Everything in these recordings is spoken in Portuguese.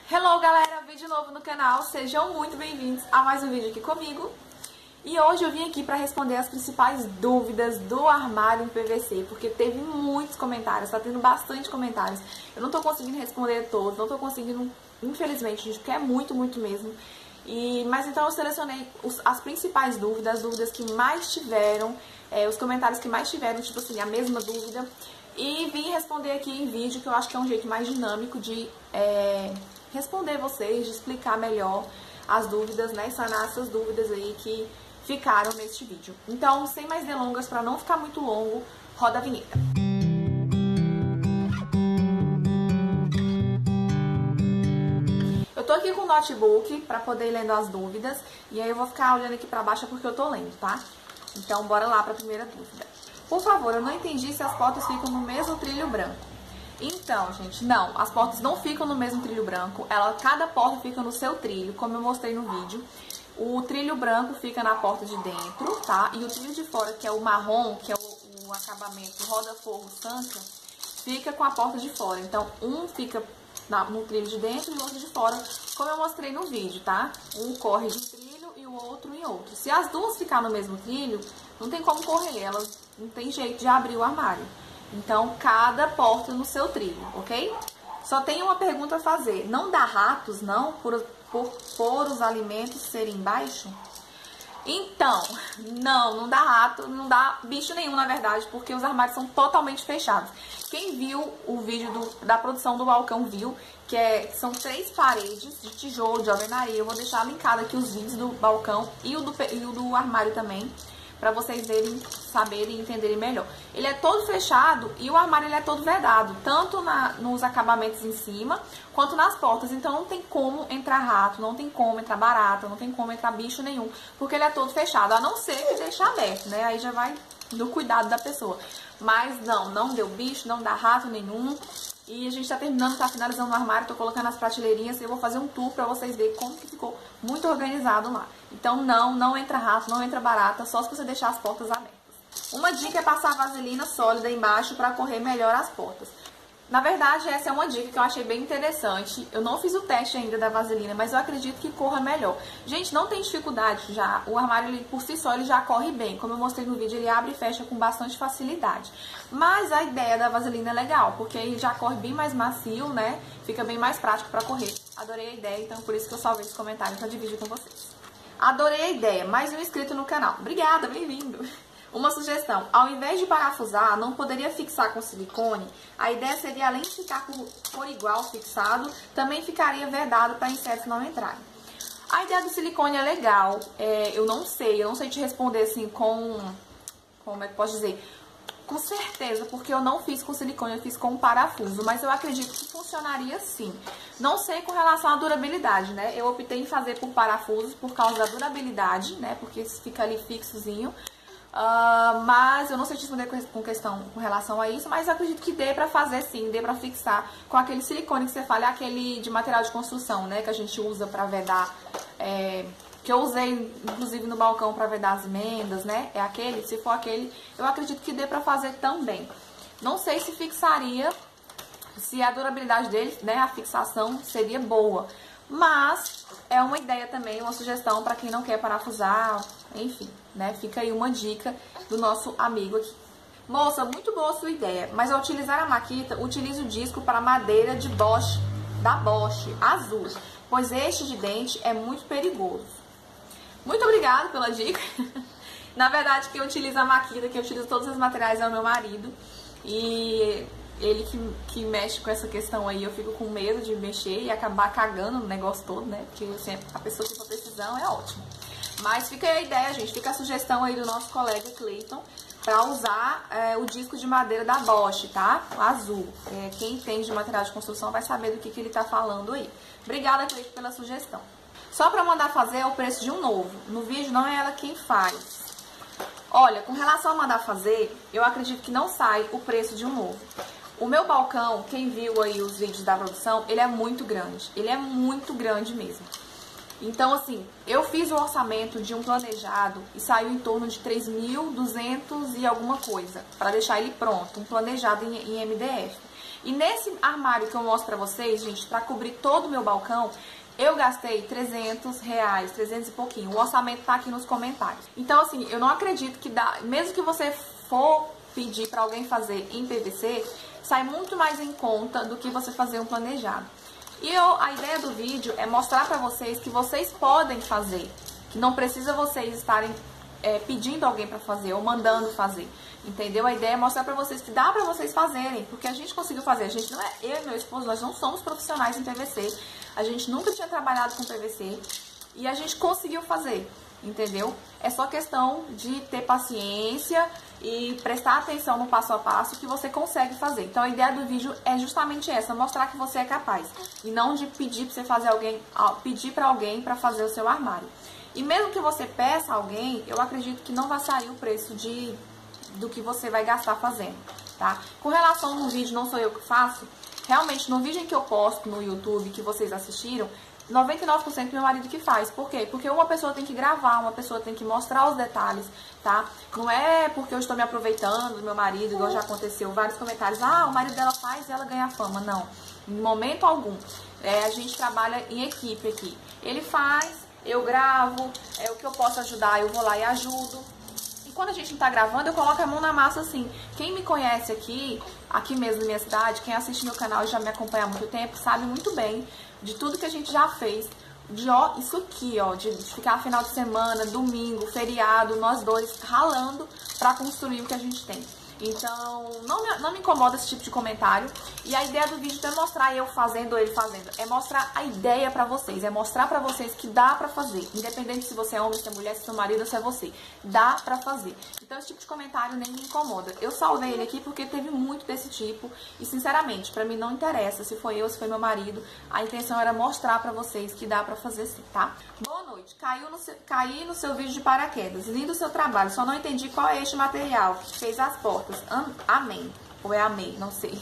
Hello galera, vídeo novo no canal, sejam muito bem-vindos a mais um vídeo aqui comigo. E hoje eu vim aqui para responder as principais dúvidas do armário em PVC, porque teve muitos comentários, tá tendo bastante comentários. Eu não tô conseguindo responder todos, não tô conseguindo, infelizmente, gente, porque é muito mesmo. Mas então eu selecionei as principais dúvidas, as dúvidas que mais tiveram, os comentários que mais tiveram, tipo assim, a mesma dúvida. E vim responder aqui em vídeo, que eu acho que é um jeito mais dinâmico de responder vocês, de explicar melhor as dúvidas, né, sanar essas dúvidas aí que ficaram neste vídeo. Então, sem mais delongas, para não ficar muito longo, roda a vinheta. Eu tô aqui com o notebook para poder ir lendo as dúvidas, e aí eu vou ficar olhando aqui para baixo porque eu tô lendo, tá? Então, bora lá para a primeira dúvida. Por favor, eu não entendi se as portas ficam no mesmo trilho branco. Então, gente, não, as portas não ficam no mesmo trilho branco, cada porta fica no seu trilho, como eu mostrei no vídeo. O trilho branco fica na porta de dentro, tá? E o trilho de fora, que é o marrom, que é o acabamento roda-forro Sancha, fica com a porta de fora. Então, um fica no trilho de dentro e o outro de fora, como eu mostrei no vídeo, tá? Um corre de um trilho e o outro em outro. Se as duas ficarem no mesmo trilho, não tem como correr, elas não tem jeito de abrir o armário. Então, cada porta no seu trilho, ok? Só tem uma pergunta a fazer. Não dá ratos, não, por os alimentos serem baixo? Então, não dá rato, não dá bicho nenhum, na verdade, porque os armários são totalmente fechados. Quem viu o vídeo da produção do balcão viu que são 3 paredes de tijolo, de alvenaria. Eu vou deixar linkado aqui os vídeos do balcão e o do armário também, pra vocês verem, saberem e entenderem melhor. Ele é todo fechado e o armário ele é todo vedado, tanto nos acabamentos em cima, quanto nas portas. Então não tem como entrar rato, não tem como entrar barata, não tem como entrar bicho nenhum, porque ele é todo fechado, a não ser que deixe aberto, né? Aí já vai do cuidado da pessoa. Mas não deu bicho, não dá rato nenhum. E a gente tá terminando, tá finalizando o armário, tô colocando as prateleirinhas e eu vou fazer um tour pra vocês verem como que ficou muito organizado lá. Então não entra rato, não entra barata, só se você deixar as portas abertas. Uma dica é passar vaselina sólida embaixo pra correr melhor as portas. Na verdade, essa é uma dica que eu achei bem interessante. Eu não fiz o teste ainda da vaselina, mas eu acredito que corra melhor. Gente, não tem dificuldade já. O armário, ele, por si só, ele já corre bem. Como eu mostrei no vídeo, ele abre e fecha com bastante facilidade. Mas a ideia da vaselina é legal, porque ele já corre bem mais macio, né? Fica bem mais prático pra correr. Adorei a ideia, então por isso que eu salvei esse comentário pra dividir com vocês. Adorei a ideia. Mais um inscrito no canal. Obrigada, bem-vindo! Uma sugestão, ao invés de parafusar, não poderia fixar com silicone? A ideia seria, além de ficar por igual fixado, também ficaria vedado para insetos não entrarem. A ideia do silicone é legal, eu não sei te responder assim como é que posso dizer? Com certeza, porque eu não fiz com silicone, eu fiz com parafuso, mas eu acredito que funcionaria sim. Não sei com relação à durabilidade, né? Eu optei em fazer por parafusos por causa da durabilidade, né? Porque fica ali fixozinho. Mas eu não sei te responder com relação a isso, mas eu acredito que dê pra fazer sim, dê pra fixar com aquele silicone que você fala, aquele de material de construção, né, que a gente usa pra vedar, que eu usei inclusive no balcão pra vedar as emendas, né, é aquele, se for aquele, eu acredito que dê pra fazer também. Não sei se fixaria, se a durabilidade dele, né, a fixação seria boa, mas é uma ideia também, uma sugestão pra quem não quer parafusar, enfim, né? Fica aí uma dica do nosso amigo aqui. Moça, muito boa a sua ideia, mas ao utilizar a maquita, utilize o disco para madeira de Bosch, da Bosch, azul, pois este de dente é muito perigoso. Muito obrigada pela dica. Na verdade, quem utiliza a maquita, quem utiliza todos os materiais é o meu marido, e ele que mexe com essa questão aí, eu fico com medo de mexer e acabar cagando no negócio todo, né? Porque sempre a pessoa que for precisão é ótimo. Mas fica aí a ideia, gente, fica a sugestão aí do nosso colega Cleiton para usar o disco de madeira da Bosch, tá? O azul. Quem entende de material de construção vai saber do que ele tá falando aí. Obrigada, Cleiton, pela sugestão. Só para mandar fazer é o preço de um novo. No vídeo não é ela quem faz. Olha, com relação a mandar fazer, eu acredito que não sai o preço de um novo. O meu balcão, quem viu aí os vídeos da produção, ele é muito grande. Ele é muito grande mesmo. Então, assim, eu fiz o orçamento de um planejado e saiu em torno de 3.200 e alguma coisa, para deixar ele pronto, um planejado em MDF. E nesse armário que eu mostro pra vocês, gente, pra cobrir todo o meu balcão, eu gastei R$300, 300 e pouquinho. O orçamento tá aqui nos comentários. Então, assim, eu não acredito que dá... Mesmo que você for pedir pra alguém fazer em PVC, sai muito mais em conta do que você fazer um planejado. E a ideia do vídeo é mostrar pra vocês que vocês podem fazer. Que não precisa vocês estarem pedindo alguém pra fazer ou mandando fazer. Entendeu? A ideia é mostrar pra vocês que dá pra vocês fazerem, porque a gente conseguiu fazer. A gente não é, eu e meu esposo, nós não somos profissionais em PVC. A gente nunca tinha trabalhado com PVC e a gente conseguiu fazer, entendeu? É só questão de ter paciência e prestar atenção no passo a passo que você consegue fazer. Então a ideia do vídeo é justamente essa, mostrar que você é capaz e não de pedir pra você fazer pedir pra alguém pra fazer o seu armário. E mesmo que você peça a alguém, eu acredito que não vai sair o preço do que você vai gastar fazendo, tá? Com relação no vídeo, não sou eu que faço, realmente no vídeo em que eu posto no YouTube, que vocês assistiram, 99% meu marido que faz. Por quê? Porque uma pessoa tem que gravar, uma pessoa tem que mostrar os detalhes, tá? Não é porque eu estou me aproveitando do meu marido, igual já aconteceu, vários comentários, ah, o marido dela faz e ela ganha fama. Não, em momento algum. A gente trabalha em equipe aqui. Ele faz, eu gravo, o que eu posso ajudar, eu vou lá e ajudo. E quando a gente não tá gravando, eu coloco a mão na massa assim. Quem me conhece aqui mesmo na minha cidade, quem assiste meu canal e já me acompanha há muito tempo, sabe muito bem de tudo que a gente já fez. Isso aqui, ó, de ficar final de semana, domingo, feriado, nós dois ralando pra construir o que a gente tem. Então, não me incomoda esse tipo de comentário. E a ideia do vídeo não é mostrar eu fazendo ou ele fazendo. É mostrar a ideia pra vocês. É mostrar pra vocês que dá pra fazer. Independente se você é homem, se é mulher, se é seu marido ou se é você. Dá pra fazer. Então, esse tipo de comentário nem me incomoda. Eu salvei ele aqui porque teve muito desse tipo. E, sinceramente, pra mim não interessa se foi eu, se foi meu marido. A intenção era mostrar pra vocês que dá pra fazer sim, tá? Boa noite. Caí no seu vídeo de paraquedas. Lindo o seu trabalho. Só não entendi qual é este material que fez as portas. Amém. Ou é amei, não sei.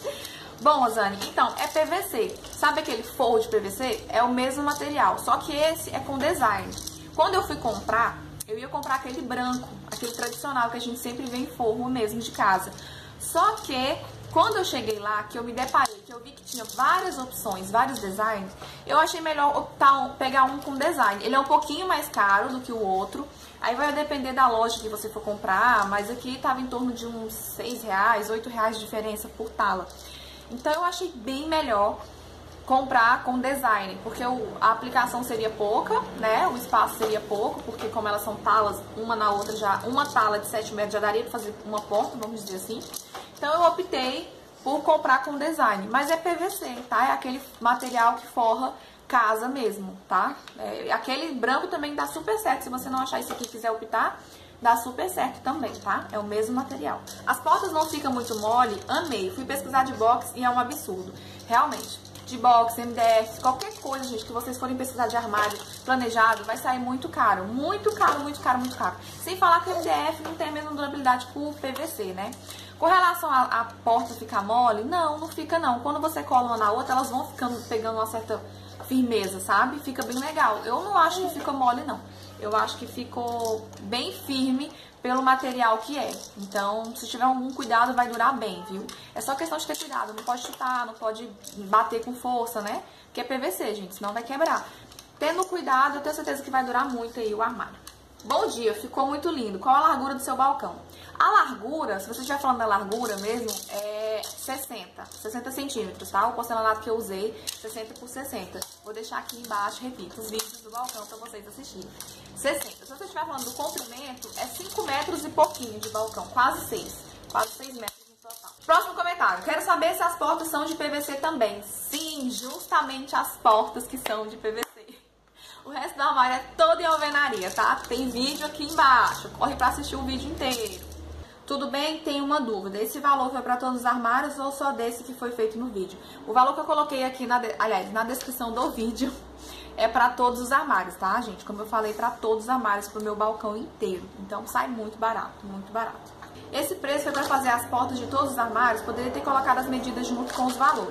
Bom, Rosane, então, é PVC. Sabe aquele forro de PVC? É o mesmo material, só que esse é com design. Quando eu fui comprar, eu ia comprar aquele branco, aquele tradicional que a gente sempre vê em forro mesmo de casa. Só que, quando eu cheguei lá, que eu me deparei, que eu vi que tinha várias opções, vários designs, eu achei melhor pegar um com design. Ele é um pouquinho mais caro do que o outro. Aí vai depender da loja que você for comprar, mas aqui tava em torno de uns R$6, R$8 de diferença por tala. Então eu achei bem melhor comprar com design, porque a aplicação seria pouca, né? O espaço seria pouco, porque como elas são talas, uma na outra já, uma tala de 7 metros já daria pra fazer uma porta, vamos dizer assim. Então eu optei por comprar com design, mas é PVC, tá? É aquele material que forra casa mesmo, tá? Aquele branco também dá super certo. Se você não achar isso aqui e quiser optar, dá super certo também, tá? É o mesmo material. As portas não ficam muito mole, amei. Fui pesquisar de box e é um absurdo. Realmente, de box, MDF, qualquer coisa, gente, que vocês forem pesquisar de armário planejado, vai sair muito caro. Muito caro, muito caro, muito caro. Sem falar que o MDF não tem a mesma durabilidade que o PVC, né? Com relação a porta ficar mole, não fica não. Quando você cola uma na outra, elas vão pegando uma certa firmeza, sabe? Fica bem legal. Eu não acho que fica mole, não. Eu acho que ficou bem firme pelo material que é. Então, se tiver algum cuidado, vai durar bem, viu? É só questão de ter cuidado. Não pode chutar, não pode bater com força, né? Porque é PVC, gente, senão vai quebrar. Tendo cuidado, eu tenho certeza que vai durar muito aí o armário. Bom dia, ficou muito lindo. Qual a largura do seu balcão? A largura, se você estiver falando da largura mesmo, é 60 centímetros, tá? O porcelanato que eu usei, 60 por 60. Vou deixar aqui embaixo, repito, os vídeos do balcão pra vocês assistirem. 60. Se você estiver falando do comprimento, é 5 metros e pouquinho de balcão, quase 6. Quase 6 metros no total. Próximo comentário. Quero saber se as portas são de PVC também. Sim, justamente as portas que são de PVC. O resto do armário é todo em alvenaria, tá? Tem vídeo aqui embaixo. Corre pra assistir o vídeo inteiro. Tudo bem? Tem uma dúvida. Esse valor foi para todos os armários ou só desse que foi feito no vídeo? O valor que eu coloquei aqui, na descrição do vídeo, é para todos os armários, tá, gente? Como eu falei, para todos os armários, pro meu balcão inteiro. Então sai muito barato, muito barato. Esse preço foi para fazer as portas de todos os armários, poderia ter colocado as medidas junto com os valores.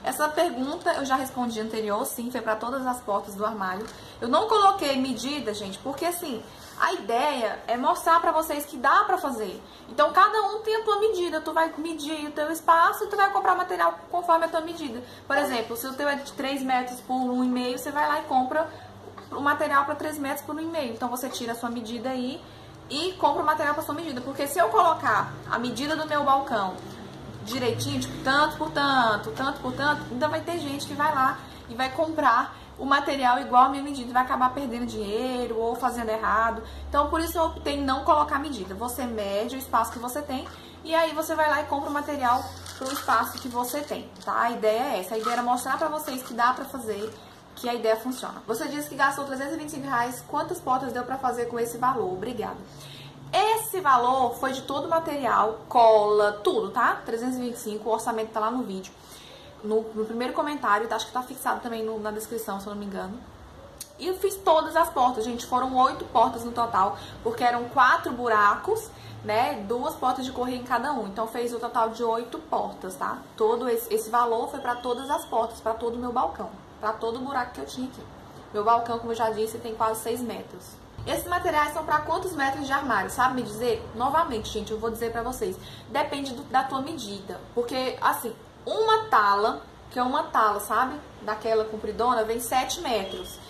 Essa pergunta eu já respondi anterior, sim, foi para todas as portas do armário. Eu não coloquei medida, gente, porque assim, a ideia é mostrar pra vocês que dá pra fazer. Então, cada um tem a tua medida. Tu vai medir o teu espaço e tu vai comprar material conforme a tua medida. Por exemplo, se o teu é de 3 metros por 1,5, você vai lá e compra o material para 3 metros por 1,5. Então, você tira a sua medida aí e compra o material para sua medida. Porque se eu colocar a medida do meu balcão direitinho, tipo, tanto por tanto, tanto por tanto, ainda vai ter gente que vai lá e vai comprar o material igual a minha medida, vai acabar perdendo dinheiro ou fazendo errado. Então, por isso eu optei em não colocar medida. Você mede o espaço que você tem e aí você vai lá e compra o material pro espaço que você tem, tá? A ideia é essa. A ideia era mostrar pra vocês que dá pra fazer, que a ideia funciona. Você disse que gastou R$325. Quantas portas deu pra fazer com esse valor? Obrigada. Esse valor foi de todo o material, cola, tudo, tá? 325, o orçamento tá lá no vídeo. No primeiro comentário, acho que tá fixado também na descrição, se eu não me engano. E eu fiz todas as portas, gente. Foram 8 portas no total, porque eram 4 buracos, né? 2 portas de correia em cada um. Então fez o total de 8 portas, tá? Todo esse valor foi pra todas as portas, pra todo o meu balcão, pra todo o buraco que eu tinha aqui. Meu balcão, como eu já disse, tem quase 6 metros. Esses materiais são pra quantos metros de armário? Sabe me dizer? Novamente, gente, eu vou dizer pra vocês. Depende da tua medida. Porque, assim, uma tala, que é uma tala, sabe? Daquela compridona, vem 7 metros.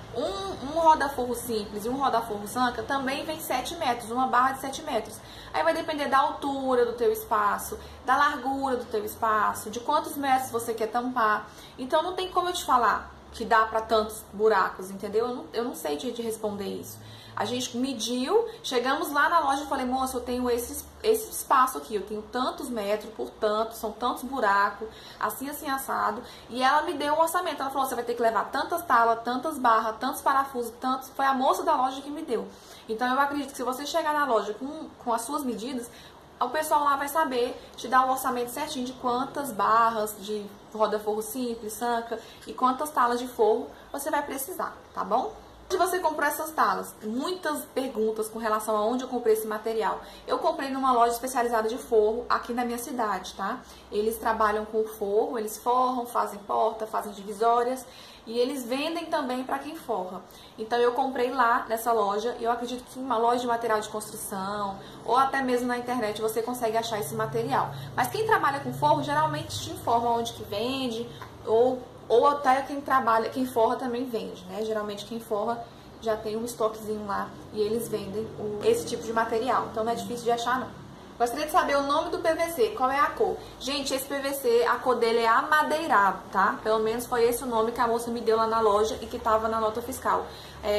Um roda-forro simples e um roda-forro zanca também vem 7 metros, uma barra de 7 metros. Aí vai depender da altura do teu espaço, da largura do teu espaço, de quantos metros você quer tampar. Então não tem como eu te falar que dá pra tantos buracos, entendeu? Eu não sei te responder isso. A gente mediu, chegamos lá na loja e falei, moça, eu tenho esse espaço aqui, eu tenho tantos metros por tanto, são tantos buracos, assim, assim, assado. E ela me deu um orçamento, ela falou, você vai ter que levar tantas talas, tantas barras, tantos parafusos, tantos... Foi a moça da loja que me deu. Então eu acredito que se você chegar na loja com as suas medidas, o pessoal lá vai saber te dar o orçamento certinho de quantas barras de roda-forro simples, sanca e quantas talas de forro você vai precisar, tá bom? Onde você comprou essas talas? Muitas perguntas com relação a onde eu comprei esse material. Eu comprei numa loja especializada de forro aqui na minha cidade, tá? Eles trabalham com forro, eles forram, fazem porta, fazem divisórias e eles vendem também para quem forra. Então eu comprei lá nessa loja e eu acredito que em uma loja de material de construção ou até mesmo na internet você consegue achar esse material. Mas quem trabalha com forro geralmente te informa onde que vende ou até quem forra também vende, né? Geralmente quem forra já tem um estoquezinho lá e eles vendem esse tipo de material. Então não é difícil de achar, não. Gostaria de saber o nome do PVC, qual é a cor? Gente, esse PVC, a cor dele é amadeirado, tá? Pelo menos foi esse o nome que a moça me deu lá na loja e que tava na nota fiscal.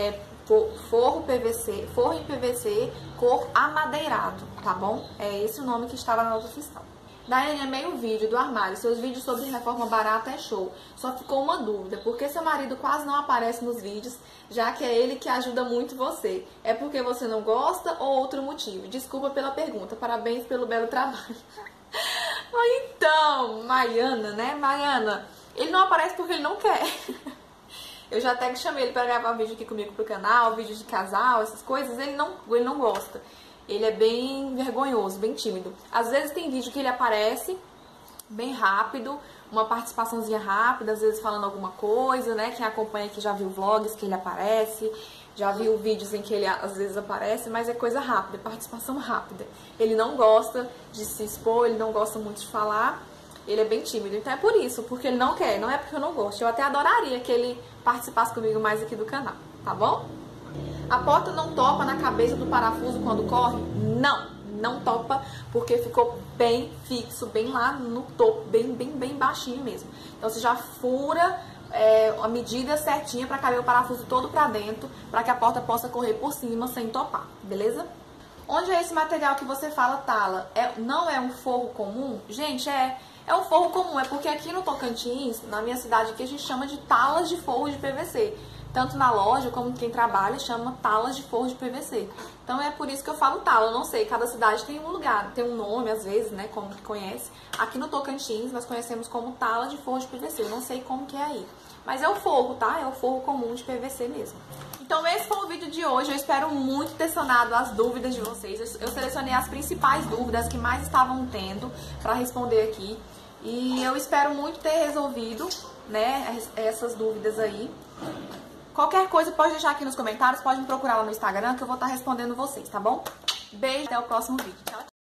Forro em PVC, cor amadeirado, tá bom? É esse o nome que estava na nota fiscal. Daiane, amei o vídeo do armário. Seus vídeos sobre reforma barata é show. Só ficou uma dúvida. Por que seu marido quase não aparece nos vídeos, já que é ele que ajuda muito você? É porque você não gosta ou outro motivo? Desculpa pela pergunta. Parabéns pelo belo trabalho. Então, Maiana, né? Maiana, ele não aparece porque ele não quer. Eu já até chamei ele pra gravar um vídeo aqui comigo pro canal, vídeo de casal, essas coisas. Ele não gosta. Ele é bem vergonhoso, bem tímido. Às vezes tem vídeo que ele aparece bem rápido, uma participaçãozinha rápida, às vezes falando alguma coisa, né? Quem acompanha aqui já viu vlogs que ele aparece, já viu vídeos em que ele às vezes aparece, mas é coisa rápida, participação rápida. Ele não gosta de se expor, ele não gosta muito de falar, ele é bem tímido. Então é por isso, porque ele não quer, não é porque eu não gosto. Eu até adoraria que ele participasse comigo mais aqui do canal, tá bom? A porta não topa na cabeça do parafuso quando corre? Não topa, porque ficou bem fixo, bem lá no topo, bem baixinho mesmo. Então você já fura a medida certinha para caber o parafuso todo pra dentro, para que a porta possa correr por cima sem topar, beleza? Onde é esse material que você fala tala? Não é um forro comum? Gente, é um forro comum, é porque aqui no Tocantins, na minha cidade aqui, a gente chama de talas de forro de PVC. Tanto na loja como quem trabalha chama talas de forro de PVC. Então é por isso que eu falo tala. Eu não sei, cada cidade tem um lugar, tem um nome às vezes, né, como que conhece. Aqui no Tocantins nós conhecemos como tala de forro de PVC. Eu não sei como que é aí. Mas é o forro, tá? É o forro comum de PVC mesmo. Então esse foi o vídeo de hoje. Eu espero muito ter sanado as dúvidas de vocês. Eu selecionei as principais dúvidas que mais estavam tendo pra responder aqui. E eu espero muito ter resolvido, né, essas dúvidas aí. Qualquer coisa pode deixar aqui nos comentários, pode me procurar lá no Instagram que eu vou estar respondendo vocês, tá bom? Beijo, até o próximo vídeo. Tchau, tchau.